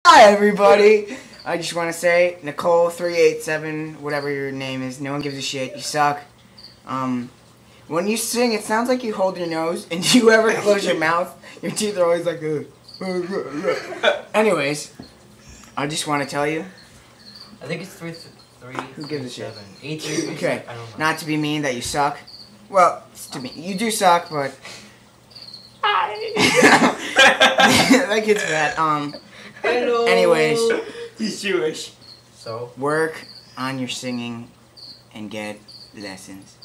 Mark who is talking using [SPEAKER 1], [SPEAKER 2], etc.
[SPEAKER 1] Hi, everybody. I just want to say, Nicole387, whatever your name is, no one gives a shit. You suck. When you sing, it sounds like you hold your nose, and do you ever close your mouth? Your teeth are always like, Anyways, I just want to tell you.
[SPEAKER 2] I think it's 3.
[SPEAKER 1] Who gives a shit?
[SPEAKER 2] 8, 3,
[SPEAKER 1] Okay,
[SPEAKER 2] I don't know.
[SPEAKER 1] not to be mean that you suck. Well, it's to me. You do suck, but. That kid's fat.
[SPEAKER 2] Hello.
[SPEAKER 1] Anyways.
[SPEAKER 3] He's Jewish.
[SPEAKER 2] So?
[SPEAKER 1] Work on your singing and get lessons.